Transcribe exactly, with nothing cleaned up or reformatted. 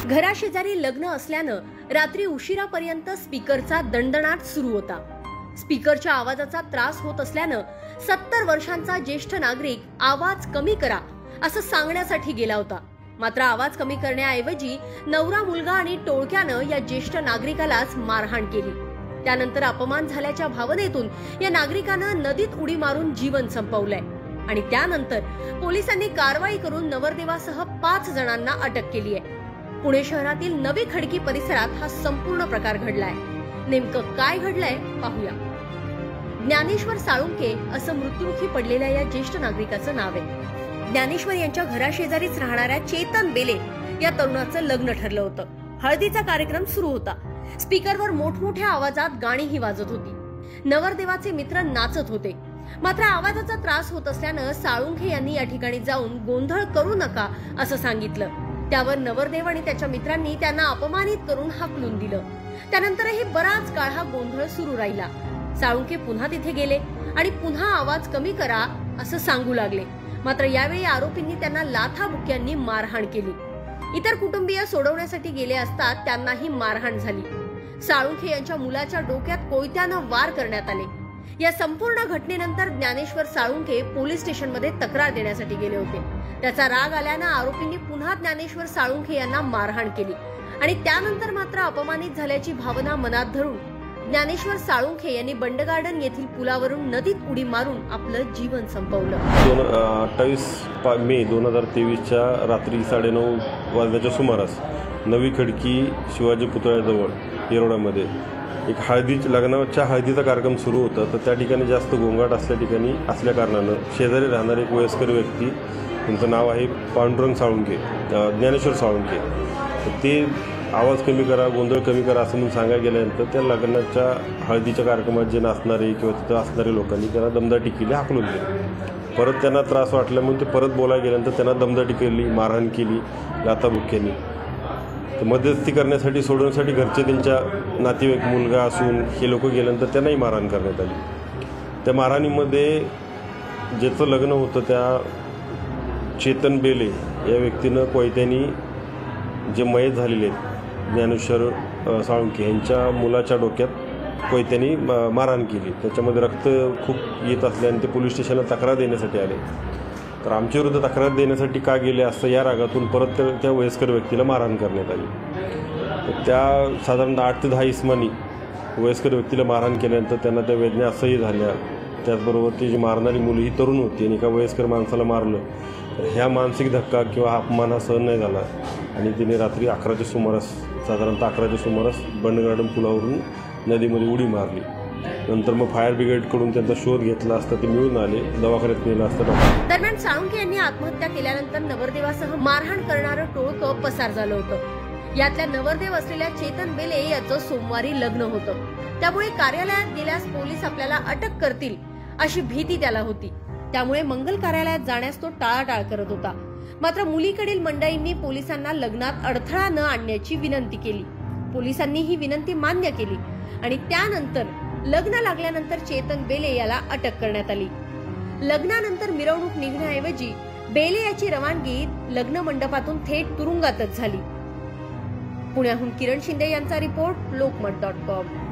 घराशेजारी लग्न असल्यानं रात्री उशिरापर्यंत स्पीकरचा दणदणाट सुरू होता। स्पीकरच्या आवाजाचा त्रास होत असल्यानं सत्तर वर्षांचा ज्येष्ठ नागरिक आवाज कमी करा असं सांगण्यासाठी गेला होता। मात्र आवाज कमी करण्याऐवजी नवरा मुलगा आणि टोळक्यानं या ज्येष्ठ नागरिकालाच मारहाण केली। त्यानंतर अपमान झाल्याच्या भावनेतून या नागरिकानं नदीत उडी मारून जीवन संपवलंय आणि त्यानंतर पोलिसांनी कारवाई करून नवरदेवासह पाच जणांना अटक केली आहे। पुणे शहरातील नवी खडकी परिसरात हा संपूर्ण प्रकार घडलाय। नेमकं काय घडलंय पाहूया। ज्ञानेश्वर साळुंखे असं मृत्युमुखी पडलेल्या या ज्येष्ठ नागरिकाचं नाव आहे। ज्ञानेश्वर यांच्या घराशेजारीच राहणाऱ्या चेतन बेले या तरुणाचं लग्न ठरलं होतं। हळदीचा कार्यक्रम सुरू होता। स्पीकरवर मोठमोठ्या आवाजात गाणीही वाजत होती। नवरदेवाचे मित्र नाचत होते। मात्र आवाजाचा त्रास होत असल्यानं साळुंखे यांनी या ठिकाणी जाऊन गोंधळ करू नका असं सांगितलं। त्यावर नवरदेव आणि त्याच्या मित्रांनी त्यांना अपमानित करून हाकलून दिलं। त्यानंतरही बराच काळ हा गोंधळ सुरू राहिला। साळुंखे पुन्हा तिथे गेले आणि पुन्हा आवाज कमी करा असं सांगू लागले। मात्र यावेळी आरोपींनी त्यांना लाथाबुक्क्यांनी मारहाण केली। इतर कुटुंबीय सोडवण्यासाठी गेले असता त्यांनाही मारहाण झाली। साळुंखे यांच्या मुलाच्या डोक्यात कोयत्यानं वार करण्यात आले। या संपूर्ण घटनेनंतर ज्ञानेश्वर साळुंखे पोलीस स्टेशनमध्ये तक्रार देण्यासाठी गेले होते। त्याचा राग आल्यानं आरोपींनी पुन्हा ज्ञानेश्वर साळुंखे यांना मारहाण केली आणि त्यानंतर मात्र अपमानित झाल्याची भावना मनात धरून ज्ञानेश्वर साळुंखे यांनी बंड गार्डन येथील पुलावरून नदीत उडी मारून आपलं जीवन संपवलं। अठ्ठावीस मे दोन हजार तेवीसच्या रात्री साडेनऊ वाजण्याच्या सुमारास नवी खडकी शिवाजी पुतळ्याजवळ येरवड्यामध्ये एक हळदी लग्नाच्या हळदीचा कार्यक्रम सुरू होता। तर त्या ठिकाणी जास्त गोंगाट असल्या ठिकाणी असल्या कारणानं शेजारी राहणारे एक वयस्कर व्यक्ती, त्यांचं नाव आहे पांडुरंग साळुंखे, ज्ञानेश्वर साळुंखे, ते आवाज कमी करा, गोंधळ कमी करा असं म्हणून सांगायला गेल्यानंतर त्या लग्नाच्या हळदीच्या कार्यक्रमात जे नाचणारे किंवा तिथं असणारे लोकांनी त्यांना दमदाटी केली, हाकलून दिली। परत त्यांना त्रास वाटला म्हणून ते परत बोलायला गेल्यानंतर त्यांना दमदाटी केली, मारहाण केली लाथाबुक्क्यांनी। तर मध्यस्थी करण्यासाठी सोडवण्यासाठी घरचे त्यांच्या नातेवाईक मुलगा असून हे लोक गेल्यानंतर त्यांनाही मारहाण करण्यात आली। त्या मारहाणीमध्ये ज्याचं लग्न होतं त्या चेतन बेले या व्यक्तीनं कोयत्यानी जे मयत झालेले आहेत ज्ञानेश्वर साळुंखे यांच्या मुलाच्या डोक्यात कोयत्यानी मारहाण केली। त्याच्यामध्ये रक्त खूप येत असल्याने ते पोलीस स्टेशनला तक्रार देण्यासाठी आले। तर आमच्या विरुद्ध तक्रार देण्यासाठी का गेले असं या रागातून परत त्या वयस्कर व्यक्तीला मारहाण करण्यात आली। त्या साधारणतः आठ ते दहा इसमांनी वयस्कर व्यक्तीला मारहाण केल्यानंतर त्यांना त्या वेदना असह्य झाल्या। त्याचबरोबर ती जी मारणारी मुलं ही तरुण होती आणि एका वयस्कर माणसाला मारलं, तर ह्या मानसिक धक्का किंवा अपमान हा सहन नाही झाला आणि तिने रात्री अकराच्या सुमारास साधारणतः अकराच्या सुमारास बंड गार्डन पुलावरून नदीमध्ये उडी मारली। नंतर मग फायर ब्रिगेडकडून त्यांचा शोध घेतला असता ते मिळून आले, दवाखान्यात नेलं असतं। दरम्यान साळुंखे यांनी आत्महत्या केल्यानंतर नवरदेवासह मारहाण करणारं टोळकं पसार झालं होतं। यातल्या नवरदेव असलेल्या चेतन बेले याचं सोमवारी लग्न होतं। त्यामुळे कार्यालयात गेल्यास पोलीस आपल्याला अटक करतील अशी भीती त्याला होती। त्यामुळे मंगल कार्यालयात जाण्यास तो टाळाटाळ करत होता। मात्र मुलीकडील मंडळींनी पोलिसांना लग्नात अडथळा न आणण्याची विनंती केली। पोलिसांनी ही विनंती मान्य केली आणि त्यानंतर लग्न लागल्यानंतर चेतन बेले याला अटक करण्यात आली। लग्नानंतर मिरवणूक निघण्याऐवजी बेले याची रवानगी लग्न मंडपातून थेट तुरुंगातच झाली। पुण्याहून किरण शिंदे यांचा रिपोर्ट, लोकमत डॉट कॉम।